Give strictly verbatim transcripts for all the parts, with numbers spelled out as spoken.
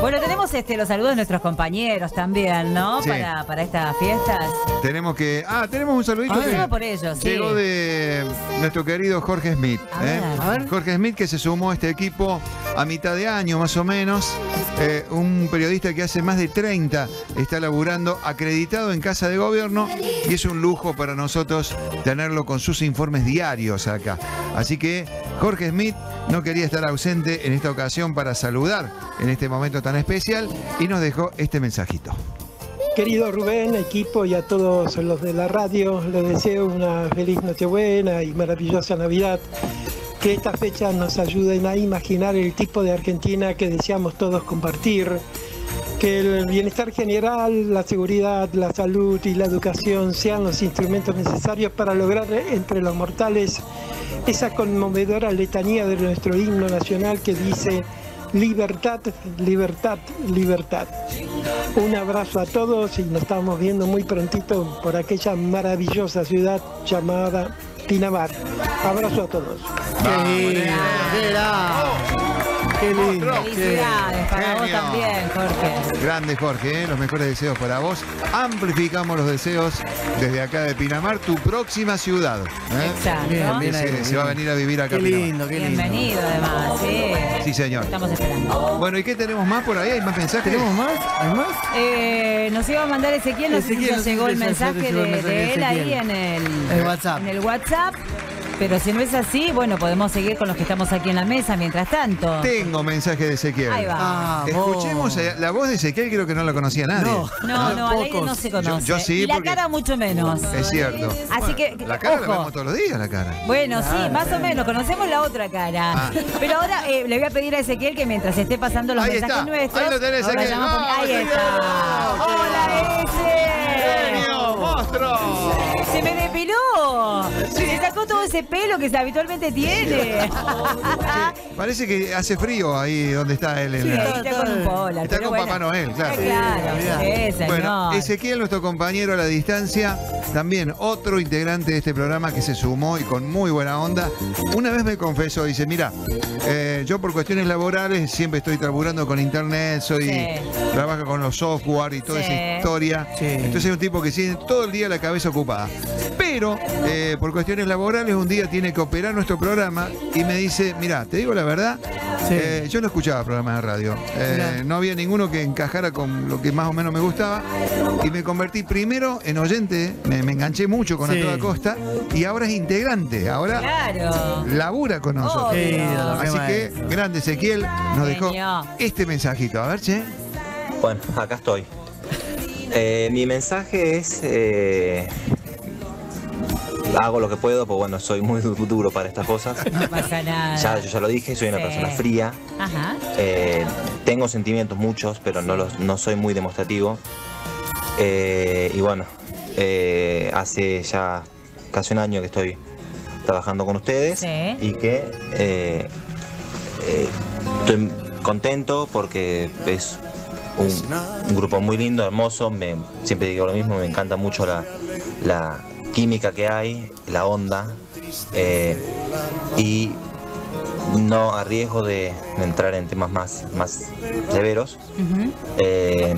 Bueno, tenemos este, los saludos de nuestros compañeros también, ¿no? Sí. Para, para estas fiestas. Tenemos que... Ah, tenemos un saludito. Ah, que solo por ellos, sí. llegó de nuestro querido Jorge Smith. A ¿eh? ver. A ver. Jorge Smith, que se sumó a este equipo a mitad de año, más o menos. Eh, un periodista que hace más de treinta está laburando, acreditado en Casa de Gobierno, y es un lujo para nosotros tenerlo con sus informes diarios acá. Así que Jorge Smith no quería estar ausente en esta ocasión para saludar en este momento tan especial y nos dejó este mensajito. Querido Rubén, equipo y a todos los de la radio, les deseo una feliz Nochebuena y maravillosa Navidad. Que estas fechas nos ayuden a imaginar el tipo de Argentina que deseamos todos compartir. Que el bienestar general, la seguridad, la salud y la educación sean los instrumentos necesarios para lograr entre los mortales esa conmovedora letanía de nuestro himno nacional que dice: libertad, libertad, libertad. Un abrazo a todos y nos estamos viendo muy prontito por aquella maravillosa ciudad llamada Pinamar. Abrazo a todos. Qué lindo, qué lindo. Qué lindo. Felicidades para vos Genio. también, Jorge. Grande Jorge, ¿eh? Los mejores deseos para vos. Amplificamos los deseos desde acá de Pinamar, tu próxima ciudad. ¿eh? Exacto. Bien, Que bien se, ahí, se va a bien. venir a vivir acá Qué a Pinamar. lindo, qué lindo. Bienvenido además, sí. Sí, señor. Estamos esperando. Bueno, ¿y qué tenemos más por ahí? ¿Hay más mensajes? ¿Tenemos más? ¿Hay más? Eh, nos iba a mandar Ezequiel, no sé si Ezequiel, ya no sé llegó si el ya mensaje llegó el de, mensaje de de él ahí Ezequiel. en el, El WhatsApp. en el WhatsApp. Pero si no es así, bueno, podemos seguir con los que estamos aquí en la mesa mientras tanto. Tengo mensaje de Ezequiel. Ahí va. Ah, Escuchemos vos. eh, la voz de Ezequiel, creo que no la conocía nadie. No. No, no, al aire pocos. no se conoce. Yo- yo sí, y la porque- cara mucho menos. Es cierto. Así que, La cara la ojo. vemos todos los días, la cara. Bueno, sí, más o menos, conocemos la otra cara. Ah. Pero ahora eh, le voy a pedir a Ezequiel que mientras esté pasando los Ahí mensajes está. nuestros. Ahí lo tenés, ahora Ezequiel. llamamos por- ¡Vamos, Ahí Ezequiel! está. ¡Hola, Eze! ¡Genio! ¡Monstruo! ¡Se me depiló! Se sacó todo ese pelo que habitualmente tiene. Parece que hace frío ahí donde está él. En Sí, la- ahí está con un polar. Está pero con bueno. Papá Noel, claro. Ah, claro, sí, señor. Bueno, Ezequiel, nuestro compañero a la distancia, también otro integrante de este programa que se sumó y con muy buena onda, una vez me confesó, dice, mira, eh, yo por cuestiones laborales siempre estoy laburando con internet, soy Sí. trabajo con los software y toda Sí. esa historia. Sí. Entonces es un tipo que tiene todo el día la cabeza ocupada. Pero eh, por cuestiones laborales un día tiene que operar nuestro programa y me dice, mira, te digo la verdad, Sí. eh, yo no escuchaba programas de radio. Eh, Mirá. no había ninguno que encajara con lo que más o menos me gustaba. Y me convertí primero en oyente, me, me enganché mucho con Sí. A Toda Costa. Y ahora es integrante, ahora Claro. labura con nosotros. Obvio. Qué ídolo, qué Así que, maestro. grande Ezequiel, nos dejó Genio. este mensajito. A ver, che. Bueno, acá estoy. Eh, mi mensaje es... eh, hago lo que puedo, porque bueno, soy muy du- duro para estas cosas. No pasa nada. Ya, yo ya lo dije, soy una Sí. persona fría. Ajá. Eh, tengo sentimientos muchos, pero no, los, no soy muy demostrativo. Eh, y bueno, eh, hace ya casi un año que estoy trabajando con ustedes Sí. y que eh, eh, estoy contento porque es un, un grupo muy lindo, hermoso. Me, siempre digo lo mismo, me encanta mucho la, la química que hay, la onda. eh, y no a riesgo de, de entrar en temas más, más severos, Ujú. eh,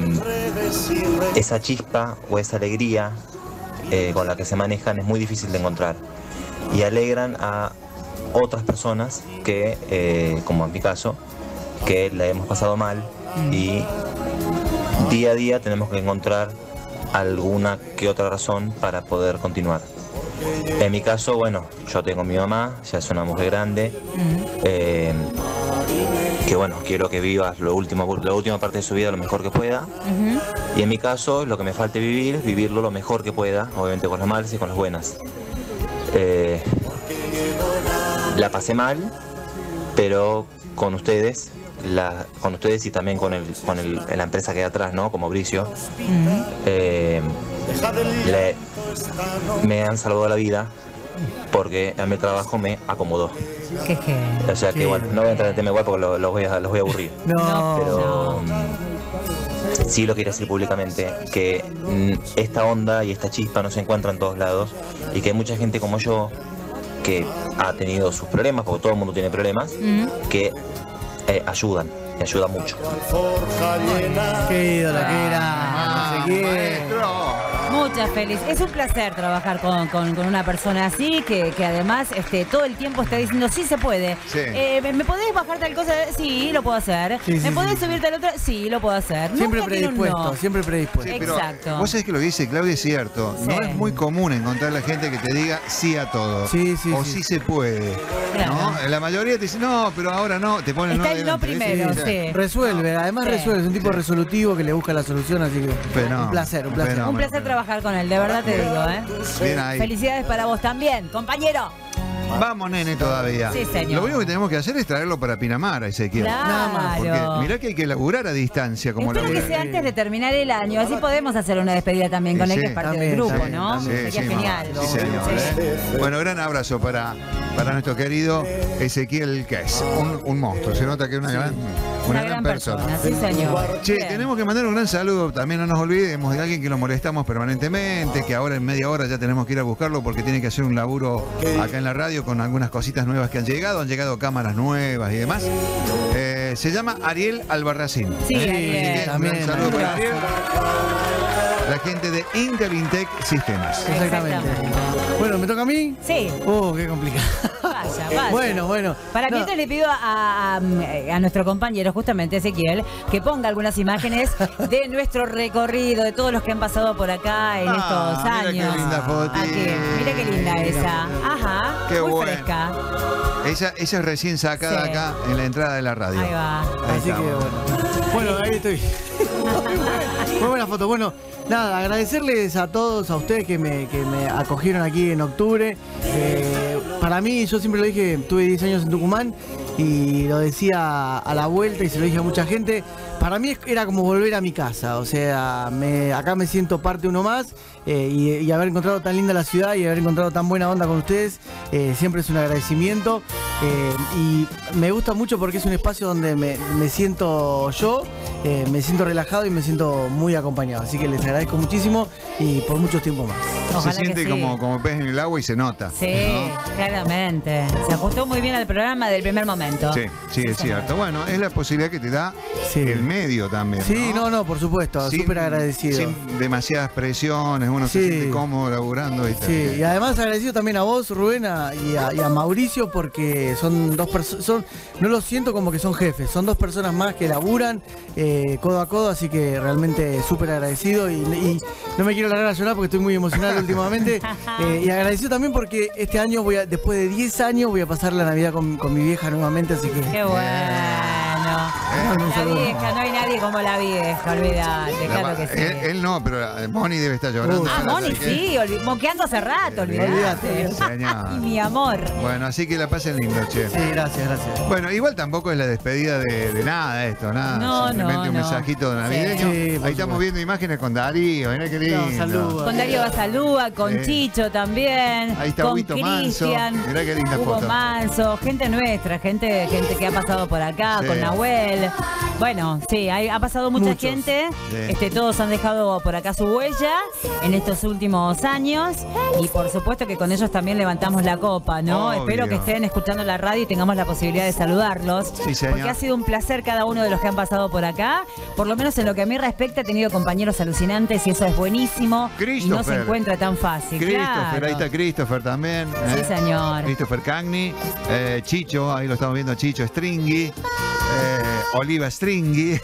esa chispa o esa alegría eh, con la que se manejan es muy difícil de encontrar y alegran a otras personas que, eh, como en mi caso, que la hemos pasado mal y día a día tenemos que encontrar alguna que otra razón para poder continuar. En mi caso, bueno, yo tengo a mi mamá, ya es una mujer grande, eh, que bueno, quiero que viva lo último, la última parte de su vida lo mejor que pueda. Ujú. Y en mi caso, lo que me falte vivir, vivirlo lo mejor que pueda, obviamente con las malas y con las buenas. Eh, la pasé mal, pero con ustedes, la, con ustedes y también con, el, con el, la empresa que hay atrás, ¿no? Como Bricio, eh, le- me han salvado la vida porque a mi trabajo me acomodó. Qué genio. O sea que Sí. bueno, no voy a entrar en el tema igual porque lo- los voy a, los voy a aburrir. No. Pero mm, sí lo quiero decir públicamente, que mm, esta onda y esta chispa no se encuentra en todos lados y que hay mucha gente como yo que ha tenido sus problemas, porque todo el mundo tiene problemas, Mm. que eh, ayudan. y ayuda mucho. Qué ídolo, qué era. Ah, maestro. Muchas felicidades. Es un placer trabajar con, con, con una persona así, que, que además este, todo el tiempo está diciendo, sí se puede. Sí. Eh, ¿Me podés bajar tal cosa? Sí, lo puedo hacer. Sí, sí, ¿Me podés sí. subir tal otra? Sí, lo puedo hacer. Siempre Nunca tiene un predispuesto, no. siempre predispuesto. Sí, pero Exacto. vos sabés que lo que dice Claudia es cierto. Sí. No es muy común encontrar a la gente que te diga sí a todo. Sí, sí, o sí. sí se puede. Claro. ¿No? La mayoría te dice, no, pero ahora no. Te ponen Está no el no adelante, ¿viste? primero, Sí. sí. Resuelve, además Sí. resuelve, es un tipo resolutivo que le busca la solución, así que Fenómeno, un placer, un placer. fenómeno. Un placer trabajar con él, de verdad te digo, ¿eh? Bien ahí. Felicidades para vos también, compañero. Vamos, nene, todavía. Sí, señor. Lo único que tenemos que hacer es traerlo para Pinamar, a Ezequiel. Nada más, Porque Claro. mirá que hay que laburar a distancia como Espero que labura. sea antes de terminar el año, así podemos hacer una despedida también con Sí, él, sí. que es parte También, del grupo, también, ¿no? también. Sería sí, genial. sí, señor, Sí. ¿eh? Bueno, gran abrazo para, para nuestro querido Ezequiel, que es un, un monstruo. Se nota que es una gran, una Una gran gran persona. persona, sí señor. Che, Bien. tenemos que mandar un gran saludo, también no nos olvidemos de alguien que lo molestamos permanentemente, que ahora en media hora ya tenemos que ir a buscarlo porque tiene que hacer un laburo acá en la radio con algunas cositas nuevas que han llegado, han llegado cámaras nuevas y demás. Eh, se llama Ariel Albarracín. Sí, Así Ariel. que un También, gran saludo para Ariel. Ariel. La gente de Interintec Sistemas. Exactamente. Exactamente. Bueno, ¿me toca a mí? Sí, Oh, qué complicado. vaya, vaya. Bueno, bueno. Para No. mientras le pido a, a, a nuestro compañero, justamente Ezequiel, que ponga algunas imágenes de nuestro recorrido, de todos los que han pasado por acá en Ah, estos mira qué años. linda fotito. Aquí. Mira qué linda esa. Ajá. Qué muy bueno. fresca. Ella, ella es recién sacada Sí. acá en la entrada de la radio. Ahí va. Ahí Así que estamos. bueno. Bueno, ahí estoy. Muy buena foto. Bueno, nada, agradecerles a todos, a ustedes que me, que me acogieron aquí en octubre. Eh, para mí, yo siempre lo dije, tuve diez años en Tucumán y lo decía a la vuelta y se lo dije a mucha gente. Para mí era como volver a mi casa, o sea, me, acá me siento parte uno más eh, y, y haber encontrado tan linda la ciudad y haber encontrado tan buena onda con ustedes, eh, siempre es un agradecimiento eh, y me gusta mucho porque es un espacio donde me, me siento yo, eh, me siento relajado y me siento muy acompañado, así que les agradezco muchísimo y por mucho tiempo más. Ojalá Se siente que sí. como, como pez en el agua y se nota. Sí, claramente. Se ajustó muy bien al programa del primer momento. Sí, sí, es cierto. Bueno, es la posibilidad que te da Sí. el medio también. Sí, no, no, por supuesto, Sin- súper agradecido. Sin demasiadas presiones, uno se Sí. siente cómodo laburando. Y tal. Sí, y además agradecido también a vos, Rubén, a- y, a, y a Mauricio, porque son dos personas, no los siento como que son jefes, son dos personas más que laburan eh, codo a codo, así que realmente súper agradecido y, y no me quiero largar a llorar porque estoy muy emocional últimamente. Eh, y agradecido también porque este año, voy a, después de diez años, voy a pasar la Navidad con, con mi vieja nuevamente, así que... Qué bueno. Un La saludo. vieja, no hay nadie como la vieja, olvidate, La claro va- que sí. él, él no, pero eh, Moni debe estar llorando. Uh, Ah, Así Moni, que- sí, olvi- moqueando hace rato, olvidate. Olvídate. Señor. Ay, mi amor. Bueno, así que la pasen lindo, che. Sí, gracias, gracias. Bueno, igual tampoco es la despedida de, de nada esto, nada. No, Simplemente no, un no. mensajito navideño. Sí, por Ahí estamos supuesto. viendo imágenes con Darío, mirá qué lindo. No, saludos. Con Darío Basalúa, con Sí. Chicho también. Ahí está con Huguito Manso. Cristian. Mirá qué linda Hugo foto. Manso, gente nuestra, gente, gente que ha pasado por acá, Sí. con Nahuel. Bueno, sí, hay- ha pasado mucha Muchos. gente. Sí. Este, todos han dejado por acá su huella en estos últimos años. Y por supuesto que con ellos también levantamos la copa, ¿no? Obvio. Espero que estén escuchando la radio y tengamos la posibilidad de saludarlos. Sí, señor. Porque ha sido un placer cada uno de los que han pasado por acá. Por lo menos en lo que a mí respecta, he tenido compañeros alucinantes y eso es buenísimo. Y no se Christopher. encuentra tan fácil. Christopher, claro. ahí está Christopher también. Sí, ¿eh? señor. Christopher Cagni, eh, Chicho, ahí lo estamos viendo, Chicho Stringy, eh, Oliva Stringy.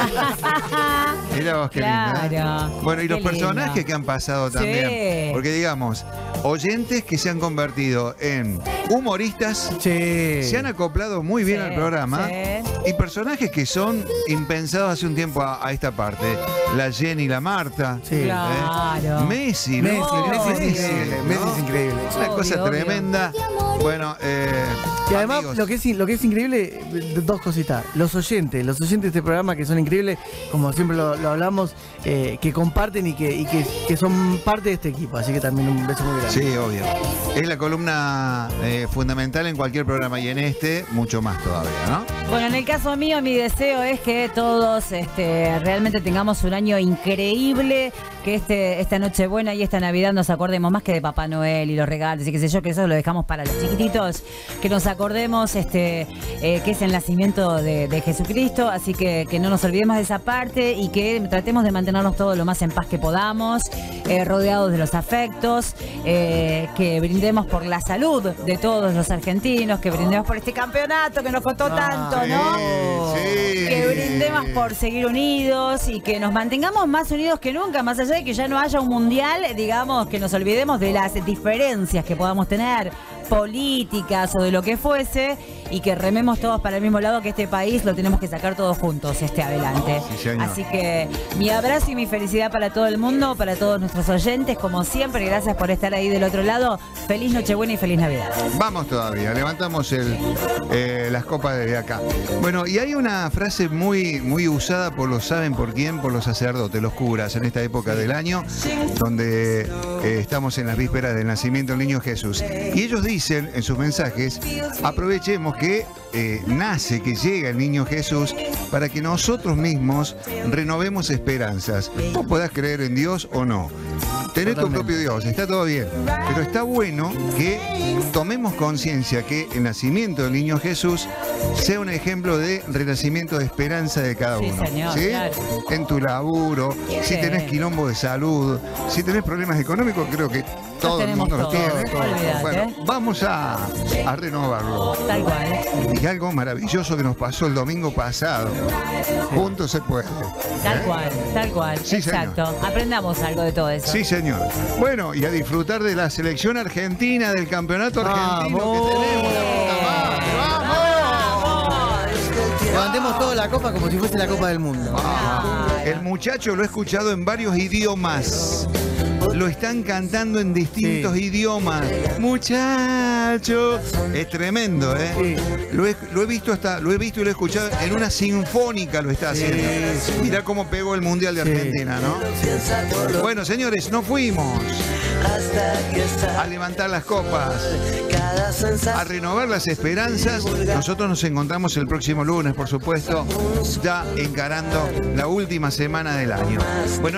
Mirá vos qué lindo, ¿eh? Claro. Bueno, y Qué los personajes lindo. que han pasado también. Sí. Porque digamos, oyentes que se han convertido en humoristas, Sí. se han acoplado muy bien Sí, al programa. sí. Y personajes que son impensados hace un tiempo a, a esta parte. La Jenny, la Marta. Sí. Claro. Messi, Messi, ¿no? Messi es increíble, ¿no? Messi es increíble. Una Obvio, cosa obvio. tremenda. Bueno, eh, Y además, amigos, lo que, es, lo que es increíble, eh, dos cositas. Los oyentes, los oyentes de este programa que son increíbles, como siempre lo, lo hablamos, eh, que comparten y, que, y que, que son parte de este equipo. Así que también un beso muy grande. Sí, obvio. Es la columna eh, fundamental en cualquier programa y en este mucho más todavía, ¿no? Bueno, en el caso mío, mi deseo es que todos este, realmente tengamos un año increíble, que este, esta Nochebuena y esta Navidad nos acordemos más que de Papá Noel y los regalos y qué sé yo, que eso lo dejamos para los chiquititos, que nos acordemos este, eh, que es el nacimiento de, de Jesucristo, así que, que no nos olvidemos de esa parte y que tratemos de mantenernos todos lo más en paz que podamos, eh, rodeados de los afectos, eh, que brindemos por la salud de todos los argentinos, que brindemos por este campeonato que nos costó Ah, tanto, ¿no? Sí. Que brindemos por seguir unidos y que nos mantengamos más unidos que nunca, más allá de que ya no haya un mundial, digamos, que nos olvidemos de las diferencias que podamos tener, políticas o de lo que fuese, y que rememos todos para el mismo lado, que este país lo tenemos que sacar todos juntos este adelante. Sí, señor. Así que mi abrazo y mi felicidad para todo el mundo, para todos nuestros oyentes, como siempre, gracias por estar ahí del otro lado. Feliz Nochebuena y feliz Navidad. Vamos todavía, levantamos el, eh, las copas desde acá. Bueno, y hay una frase muy, muy usada por los, ¿saben por quién? Por los sacerdotes, los curas, en esta época del año, donde eh, estamos en las vísperas del nacimiento del niño Jesús. Y ellos dicen en sus mensajes, aprovechemos que eh, nace, que llega el niño Jesús, para que nosotros mismos renovemos esperanzas. Vos podás creer en Dios o no. Tenés tu propio Dios, está todo bien. Pero está bueno que tomemos conciencia que el nacimiento del niño Jesús sea un ejemplo de renacimiento de esperanza de cada Sí, uno. señor, ¿sí? claro. En tu laburo, si Sí. tenés quilombo de salud, si tenés problemas económicos, creo que todo el tenemos mundo los todo, tiene. todo, olvidate. Bueno, vamos a, a renovarlo. Tal cual. Y algo maravilloso que nos pasó el domingo pasado. Juntos se puede. Tal ¿eh? cual, tal cual. Sí, señor. Exacto. Aprendamos algo de todo eso. Sí, señor. Bueno, y a disfrutar de la selección argentina, del campeonato argentino ¡Vamos! que tenemos. La puta madre. ¡Vamos! Levantemos toda la copa como si fuese la Copa del Mundo. Ah, el muchacho lo he escuchado en varios idiomas. Lo están cantando en distintos Sí. idiomas. Muchacho. Es tremendo, ¿eh? Sí. Lo, he, lo he visto hasta, lo he visto y lo he escuchado en una sinfónica lo está haciendo. Sí. Mirá cómo pegó el Mundial de Sí. Argentina, ¿no? Bueno, señores, nos fuimos a levantar las copas, a renovar las esperanzas. Nosotros nos encontramos el próximo lunes, por supuesto, ya encarando la última semana del año. Bueno,